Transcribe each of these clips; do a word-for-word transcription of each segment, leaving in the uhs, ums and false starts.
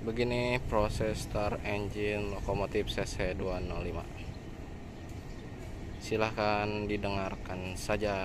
Begini proses start engine lokomotif C C dua nol lima. Silahkan didengarkan saja.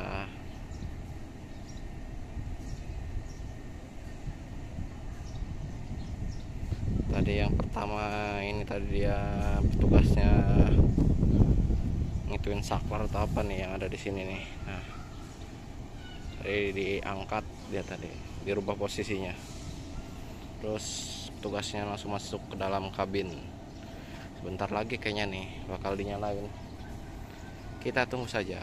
Tadi yang pertama ini tadi dia petugasnya ngituin saklar atau apa nih yang ada di sini nih. Nah, tadi diangkat dia tadi, dirubah posisinya. Terus tugasnya langsung masuk ke dalam kabin. Sebentar lagi kayaknya nih bakal dinyalain. Kita tunggu saja.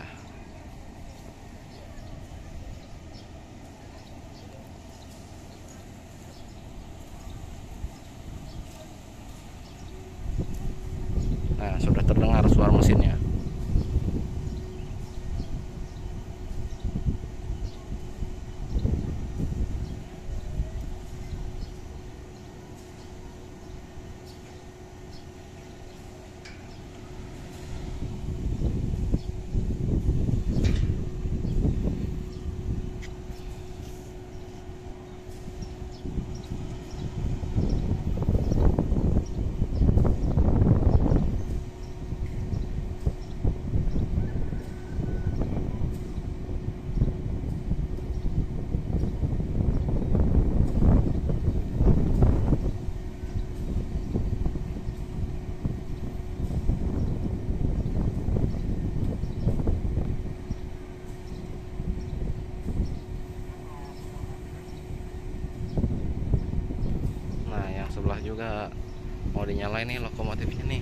Nah, sudah terdengar suara mesinnya. Sebelah juga mau dinyalain nih lokomotifnya nih.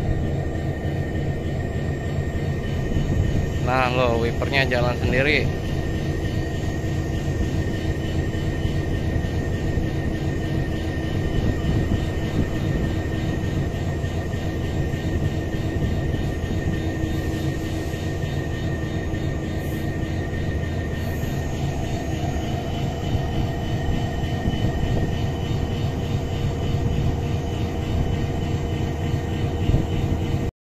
Nah lo wipernya jalan sendiri.